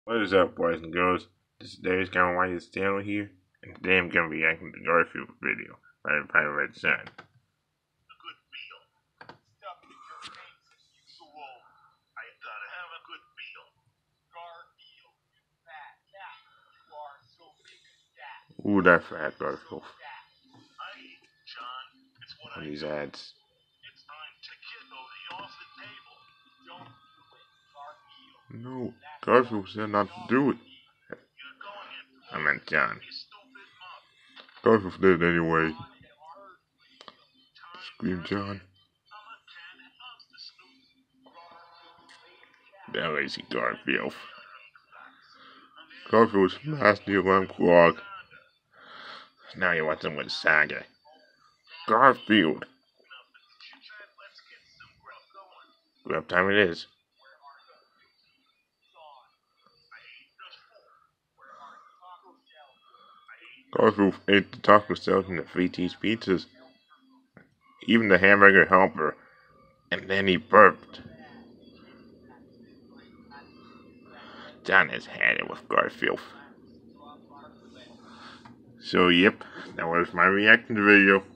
What is up, boys and girls? This is Darius Gamma White's channel here, and today I'm going to be reacting to the Garfield video by the PilotRedSun. Ooh, that fat Garfield. On these ads. No, Garfield said not to do it. I meant John. Garfield did it anyway. Scream John. That lazy Garfield. Garfield smashed the alarm clock. Now he wants him with Saga. Garfield. What time it is? Garfield ate the taco shells and the 3-cheese pizzas. Even the hamburger helper. And then he burped. John has had it with Garfield. So, yep, that was my reaction video.